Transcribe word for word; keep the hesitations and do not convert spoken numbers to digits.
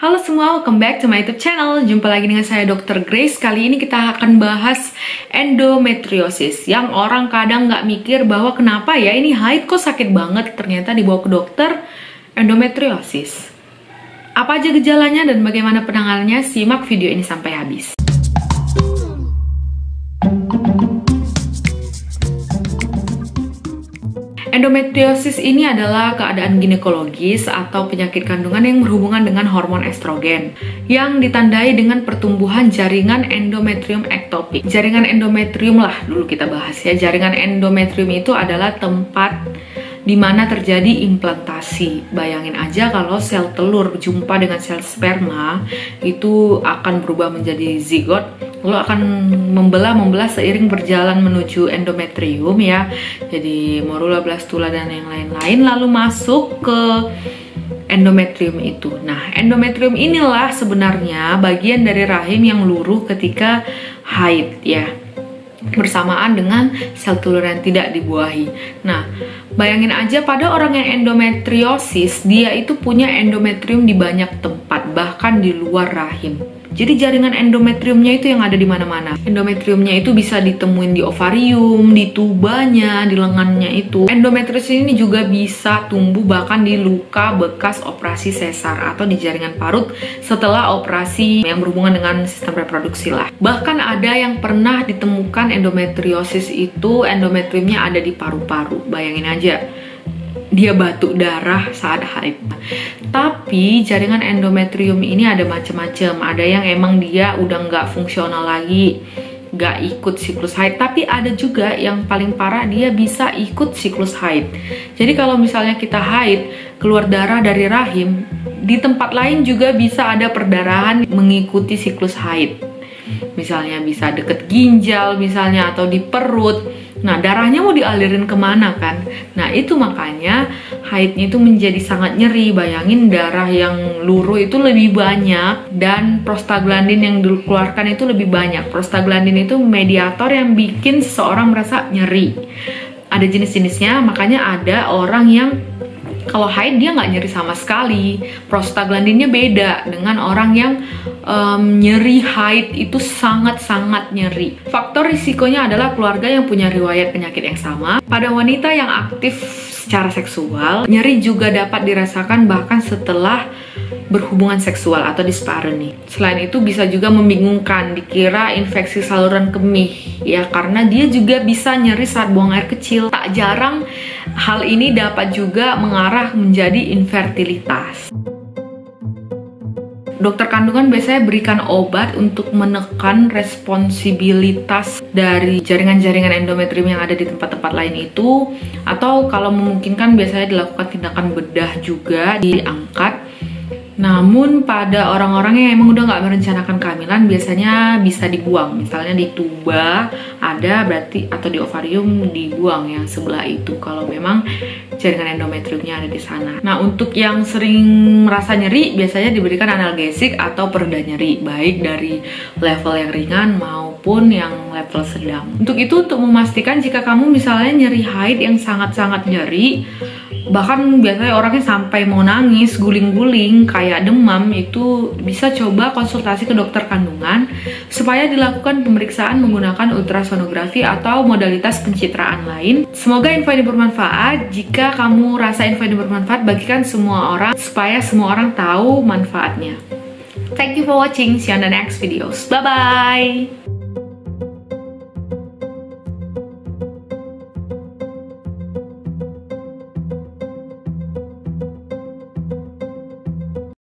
Halo semua, welcome back to my YouTube channel. Jumpa lagi dengan saya dokter Grace. Kali ini kita akan bahas endometriosis, yang orang kadang nggak mikir bahwa kenapa ya ini haid kok sakit banget. Ternyata dibawa ke dokter, endometriosis. Apa aja gejalanya dan bagaimana penanganannya? Simak video ini sampai habis. Endometriosis ini adalah keadaan ginekologis atau penyakit kandungan yang berhubungan dengan hormon estrogen yang ditandai dengan pertumbuhan jaringan endometrium ektopik. Jaringan endometrium lah dulu kita bahas ya. Jaringan endometrium itu adalah tempat di mana terjadi implantasi. Bayangin aja kalau sel telur jumpa dengan sel sperma, itu akan berubah menjadi zigot, lalu akan membelah-membelah seiring berjalan menuju endometrium ya. Jadi morula, blastula, dan yang lain-lain, lalu masuk ke endometrium itu. Nah, endometrium inilah sebenarnya bagian dari rahim yang luruh ketika haid ya, bersamaan dengan sel telur yang tidak dibuahi. Nah, bayangin aja pada orang yang endometriosis, dia itu punya endometrium di banyak tempat, bahkan di luar rahim. Jadi jaringan endometriumnya itu yang ada di mana-mana. Endometriumnya itu bisa ditemuin di ovarium, di tubanya, di lengannya itu. Endometriosis ini juga bisa tumbuh bahkan di luka bekas operasi sesar atau di jaringan parut setelah operasi yang berhubungan dengan sistem reproduksi lah. Bahkan ada yang pernah ditemukan endometriosis itu endometriumnya ada di paru-paru. Bayangin aja, dia batuk darah saat haid. Tapi jaringan endometrium ini ada macam-macam. Ada yang emang dia udah nggak fungsional lagi, nggak ikut siklus haid. Tapi ada juga yang paling parah, dia bisa ikut siklus haid. Jadi kalau misalnya kita haid, keluar darah dari rahim, di tempat lain juga bisa ada perdarahan mengikuti siklus haid. Misalnya bisa deket ginjal misalnya, atau di perut. Nah, darahnya mau dialirin kemana kan? Nah, itu makanya haidnya itu menjadi sangat nyeri. Bayangin darah yang luruh itu lebih banyak dan prostaglandin yang dikeluarkan itu lebih banyak. Prostaglandin itu mediator yang bikin seseorang merasa nyeri. Ada jenis-jenisnya, makanya ada orang yang kalau haid dia nggak nyeri sama sekali. Prostaglandinnya beda dengan orang yang um, nyeri haid itu sangat-sangat nyeri. Faktor risikonya adalah keluarga yang punya riwayat penyakit yang sama. Pada wanita yang aktif secara seksual, nyeri juga dapat dirasakan bahkan setelah berhubungan seksual atau dispareunia. Selain itu bisa juga membingungkan, dikira infeksi saluran kemih ya, karena dia juga bisa nyeri saat buang air kecil. Tak jarang hal ini dapat juga mengarah menjadi infertilitas. Dokter kandungan biasanya berikan obat untuk menekan responsibilitas dari jaringan-jaringan endometrium yang ada di tempat-tempat lain itu, atau kalau memungkinkan biasanya dilakukan tindakan bedah juga, diangkat. Namun pada orang-orang yang emang udah nggak merencanakan kehamilan, biasanya bisa dibuang. Misalnya di tuba ada berarti, atau di ovarium dibuang yang sebelah itu kalau memang jaringan endometriumnya ada di sana. Nah, untuk yang sering merasa nyeri biasanya diberikan analgesik atau pereda nyeri, baik dari level yang ringan maupun yang level sedang. Untuk itu, untuk memastikan jika kamu misalnya nyeri haid yang sangat-sangat nyeri, bahkan biasanya orangnya sampai mau nangis, guling-guling, kayak demam, itu bisa coba konsultasi ke dokter kandungan supaya dilakukan pemeriksaan menggunakan ultrasonografi atau modalitas pencitraan lain. Semoga info ini bermanfaat. Jika kamu rasa info ini bermanfaat, bagikan semua orang supaya semua orang tahu manfaatnya. Thank you for watching. See you on the next videos. Bye-bye!